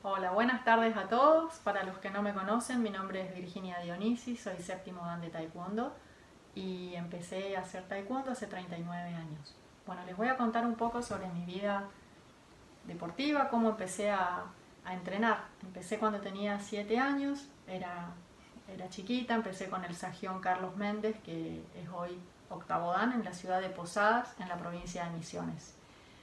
Hola, buenas tardes a todos. Para los que no me conocen, mi nombre es Virginia Dionisi, soy séptimo dan de Taekwondo y empecé a hacer Taekwondo hace 39 años. Bueno, les voy a contar un poco sobre mi vida deportiva, cómo empecé a entrenar. Empecé cuando tenía 7 años, era chiquita, empecé con el Sagión Carlos Méndez, que es hoy octavo dan en la ciudad de Posadas, en la provincia de Misiones.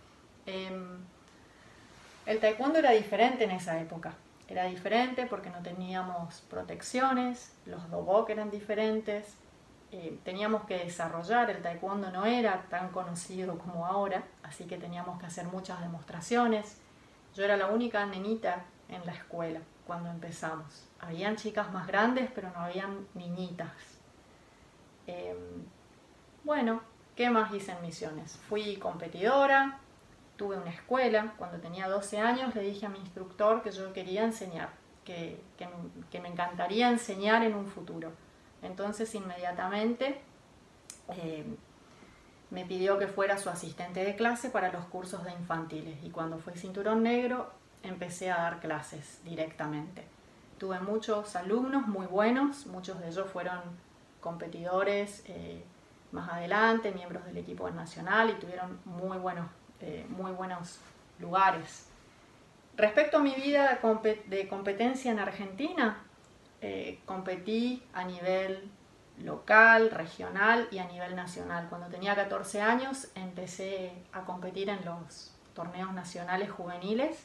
El taekwondo era diferente en esa época. Era diferente porque no teníamos protecciones, los dobok eran diferentes, teníamos que desarrollar, el taekwondo no era tan conocido como ahora, así que teníamos que hacer muchas demostraciones. Yo era la única nenita en la escuela cuando empezamos. Habían chicas más grandes, pero no habían niñitas. Eh, bueno, ¿qué más hice en Misiones? Fui competidora, tuve una escuela. Cuando tenía 12 años le dije a mi instructor que yo quería enseñar, que me encantaría enseñar en un futuro. Entonces inmediatamente eh, me pidió que fuera su asistente de clase para los cursos de infantiles, y cuando fui cinturón negro empecé a dar clases directamente. Tuve muchos alumnos muy buenos, muchos de ellos fueron competidores más adelante, miembros del equipo nacional, y tuvieron muy buenos lugares. Respecto a mi vida de competencia en Argentina, competí a nivel local, regional y a nivel nacional. Cuando tenía 14 años empecé a competir en los torneos nacionales juveniles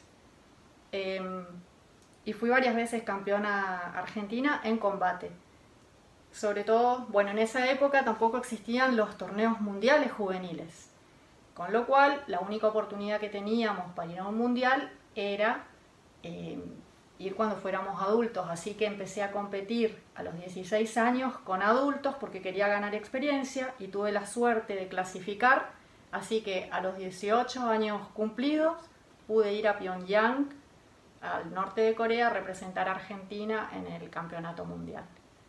y fui varias veces campeona argentina en combate. Sobre todo, bueno, en esa época tampoco existían los torneos mundiales juveniles, con lo cual la única oportunidad que teníamos para ir a un mundial era eh, ir cuando fuéramos adultos, así que empecé a competir a los 16 años con adultos porque quería ganar experiencia y tuve la suerte de clasificar, así que a los 18 años cumplidos pude ir a Pyongyang, al norte de Corea, a representar a Argentina en el campeonato mundial.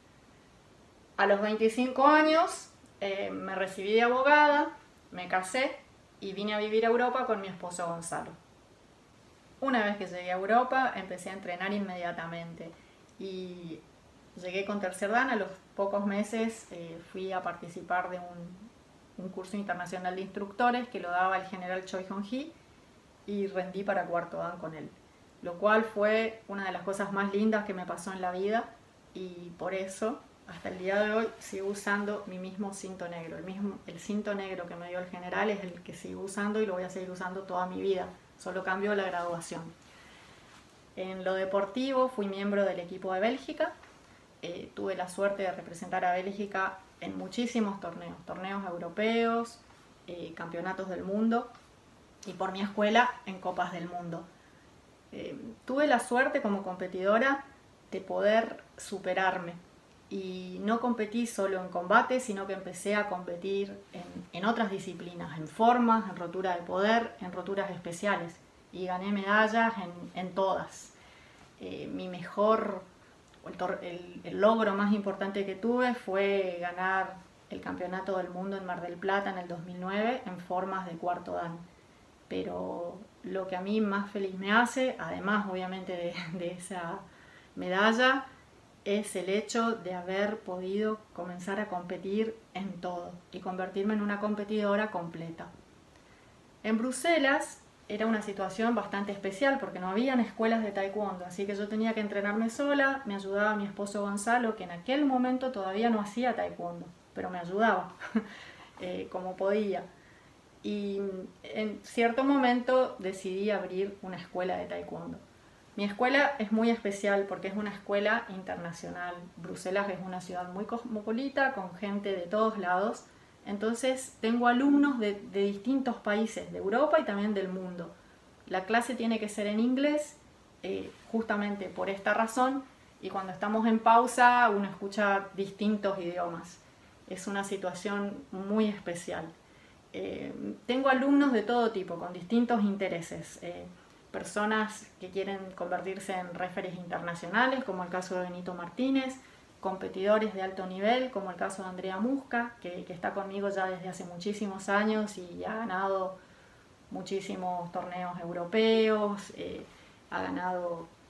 A los 25 años me recibí de abogada, me casé y vine a vivir a Europa con mi esposo Gonzalo. Una vez que llegué a Europa empecé a entrenar inmediatamente y llegué con tercer dan. A los pocos meses fui a participar de un curso internacional de instructores que lo daba el general Choi Hong-hee y rendí para cuarto dan con él, lo cual fue una de las cosas más lindas que me pasó en la vida, y por eso hasta el día de hoy sigo usando mi mismo cinto negro. El cinto negro que me dio el general es el que sigo usando y lo voy a seguir usando toda mi vida, solo cambio la graduación. En lo deportivo fui miembro del equipo de Bélgica, tuve la suerte de representar a Bélgica en muchísimos torneos europeos, campeonatos del mundo, y por mi escuela en copas del mundo. Tuve la suerte como competidora de poder superarme y no competí solo en combate, sino que empecé a competir en otras disciplinas, en formas, en rotura de poder, en roturas especiales, y gané medallas en todas. Mi mejor, el logro más importante que tuve fue ganar el campeonato del mundo en Mar del Plata en el 2009 en formas de cuarto dan. Pero lo que a mí más feliz me hace, además obviamente de esa medalla, es el hecho de haber podido comenzar a competir en todo y convertirme en una competidora completa. En Bruselas era una situación bastante especial porque no habían escuelas de taekwondo, así que yo tenía que entrenarme sola. Me ayudaba mi esposo Gonzalo, que en aquel momento todavía no hacía taekwondo, pero me ayudaba como podía. Y en cierto momento decidí abrir una escuela de taekwondo. Mi escuela es muy especial porque es una escuela internacional. Bruselas es una ciudad muy cosmopolita, con gente de todos lados. Entonces tengo alumnos de distintos países, de Europa y también del mundo. La clase tiene que ser en inglés, justamente por esta razón, y cuando estamos en pausa uno escucha distintos idiomas. Es una situación muy especial. Tengo alumnos de todo tipo, con distintos intereses. Personas que quieren convertirse en referees internacionales, como el caso de Benito Martínez, competidores de alto nivel, como el caso de Andrea Musca, que está conmigo ya desde hace muchísimos años y ha ganado muchísimos torneos europeos, ha ganado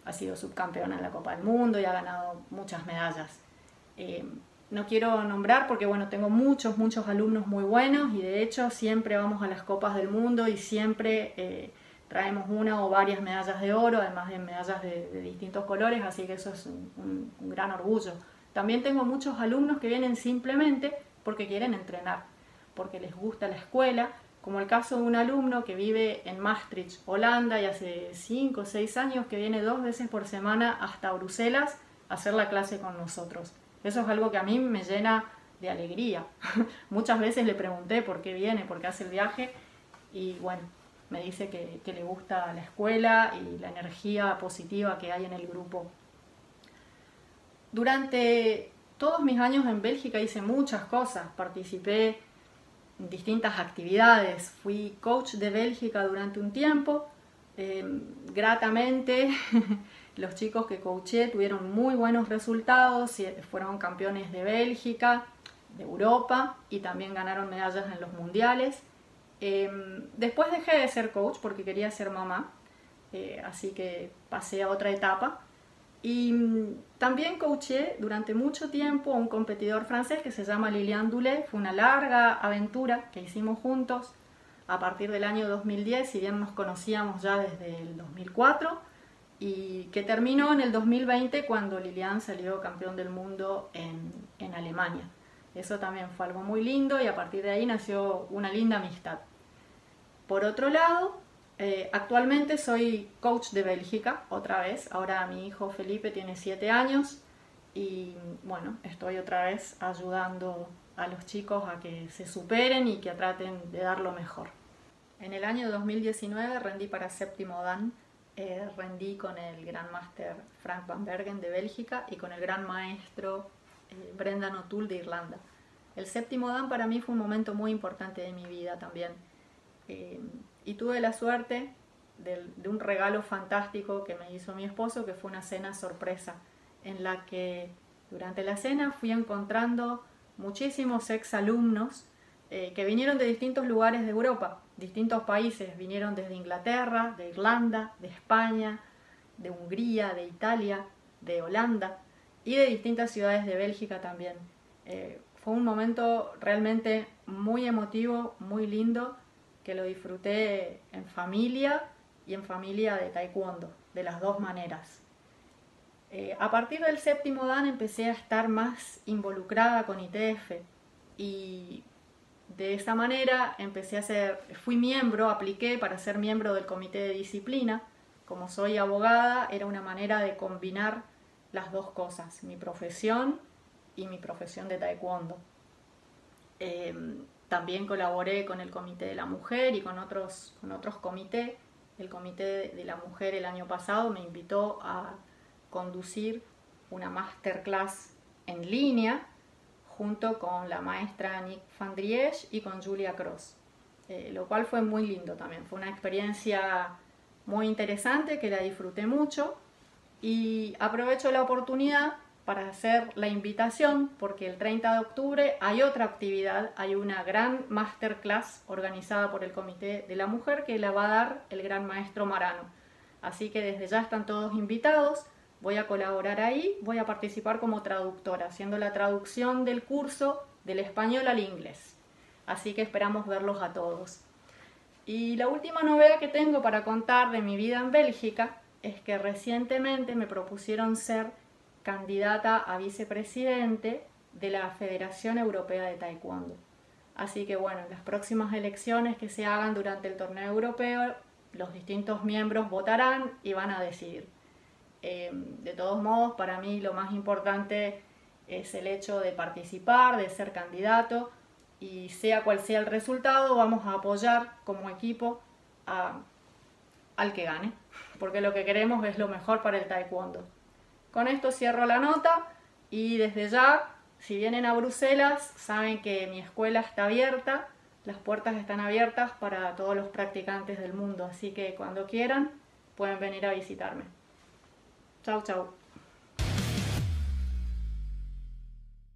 ha sido subcampeona en la Copa del Mundo y ha ganado muchas medallas. No quiero nombrar porque bueno, tengo muchos alumnos muy buenos y de hecho siempre vamos a las Copas del Mundo y siempre traemos una o varias medallas de oro, además de medallas de distintos colores, así que eso es un gran orgullo. También tengo muchos alumnos que vienen simplemente porque quieren entrenar, porque les gusta la escuela, como el caso de un alumno que vive en Maastricht, Holanda, y hace 5 o 6 años que viene 2 veces por semana hasta Bruselas a hacer la clase con nosotros. Eso es algo que a mí me llena de alegría. Muchas veces le pregunté por qué viene, por qué hace el viaje, y bueno, me dice que le gusta la escuela y la energía positiva que hay en el grupo. Durante todos mis años en Bélgica hice muchas cosas, participé en distintas actividades, fui coach de Bélgica durante un tiempo, gratamente los chicos que coaché tuvieron muy buenos resultados, fueron campeones de Bélgica, de Europa y también ganaron medallas en los mundiales. Después dejé de ser coach porque quería ser mamá, así que pasé a otra etapa. Y también coaché durante mucho tiempo a un competidor francés que se llama Lilian Doulet. Fue una larga aventura que hicimos juntos a partir del año 2010, si bien nos conocíamos ya desde el 2004, y que terminó en el 2020 cuando Lilian salió campeón del mundo en Alemania. Eso también fue algo muy lindo y a partir de ahí nació una linda amistad. Por otro lado, actualmente soy coach de Bélgica, otra vez. Ahora mi hijo Felipe tiene 7 años y bueno, estoy otra vez ayudando a los chicos a que se superen y que traten de dar lo mejor. En el año 2019 rendí para séptimo Dan, rendí con el Gran Máster Frank van Bergen de Bélgica y con el Gran Maestro Brendan O'Toole de Irlanda. El séptimo Dan para mí fue un momento muy importante de mi vida también. Y tuve la suerte de un regalo fantástico que me hizo mi esposo, que fue una cena sorpresa, en la que durante la cena fui encontrando muchísimos exalumnos que vinieron de distintos lugares de Europa, distintos países, vinieron desde Inglaterra, de Irlanda, de España, de Hungría, de Italia, de Holanda y de distintas ciudades de Bélgica también. Fue un momento realmente muy emotivo, muy lindo, que lo disfruté en familia y en familia de taekwondo, de las dos maneras. A partir del séptimo Dan empecé a estar más involucrada con ITF y de esa manera fui miembro, apliqué para ser miembro del comité de disciplina. Como soy abogada, era una manera de combinar las dos cosas, mi profesión y mi profesión de taekwondo. También colaboré con el Comité de la Mujer y con otros comités. El Comité de la Mujer el año pasado me invitó a conducir una masterclass en línea junto con la maestra Nick van Driesch y con Julia Cross, lo cual fue muy lindo también. Fue una experiencia muy interesante que la disfruté mucho y aprovecho la oportunidad para hacer la invitación porque el 30 de octubre hay otra actividad, hay una gran masterclass organizada por el Comité de la Mujer que la va a dar el gran maestro Marano. Así que desde ya están todos invitados, voy a colaborar ahí, voy a participar como traductora, haciendo la traducción del curso del español al inglés. Así que esperamos verlos a todos. Y la última novedad que tengo para contar de mi vida en Bélgica es que recientemente me propusieron ser candidata a vicepresidente de la Federación Europea de Taekwondo. Así que bueno, en las próximas elecciones que se hagan durante el torneo europeo, los distintos miembros votarán y van a decidir. De todos modos, para mí lo más importante es el hecho de participar, de ser candidato y sea cual sea el resultado, vamos a apoyar como equipo al que gane, porque lo que queremos es lo mejor para el taekwondo. Con esto cierro la nota y desde ya, si vienen a Bruselas, saben que mi escuela está abierta, las puertas están abiertas para todos los practicantes del mundo, así que cuando quieran pueden venir a visitarme. Chau, chau.